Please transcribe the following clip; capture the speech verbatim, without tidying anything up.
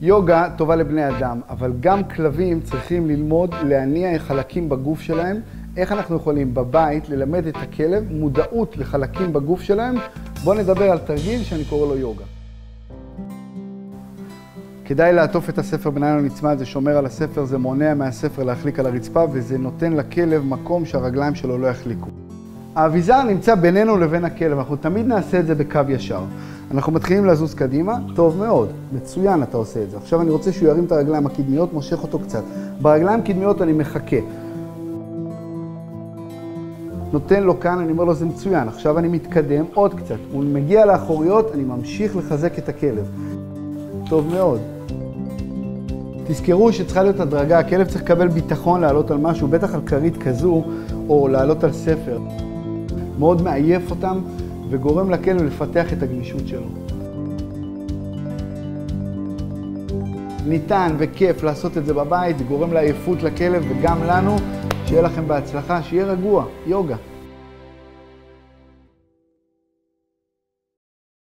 יוגה טובה לבני אדם, אבל גם כלבים צריכים ללמוד להניע חלקים בגוף שלהם. איך אנחנו יכולים בבית ללמד את הכלב מודעות לחלקים בגוף שלהם? בואו נדבר על תרגיל שאני קורא לו יוגה. כדאי לעטוף את הספר בניילון נצמד, זה שומר על הספר, זה מונע מהספר להחליק על הרצפה, וזה נותן לכלב מקום שהרגליים שלו לא יחליקו. האביזר נמצא בינינו לבין הכלב, אנחנו תמיד נעשה את זה בקו ישר. אנחנו מתחילים לזוז קדימה, טוב מאוד, מצוין אתה עושה את זה. עכשיו אני רוצה שהוא ירים את הרגליים הקדמיות, מושך אותו קצת. ברגליים הקדמיות אני מחכה. נותן לו כאן, אני אומר לו זה מצוין. עכשיו אני מתקדם עוד קצת. הוא מגיע לאחוריות, אני ממשיך לחזק את הכלב. טוב מאוד. תזכרו שצריכה להיות הדרגה, הכלב צריך לקבל ביטחון לעלות על משהו, בטח על כרית כזו, או לעלות על ספר. מאוד מעייף אותם וגורם לכלב לפתח את הגמישות שלו. ניתן וכיף לעשות את זה בבית, זה גורם לעייפות לכלב וגם לנו. שיהיה לכם בהצלחה, שיהיה רגוע, יוגה.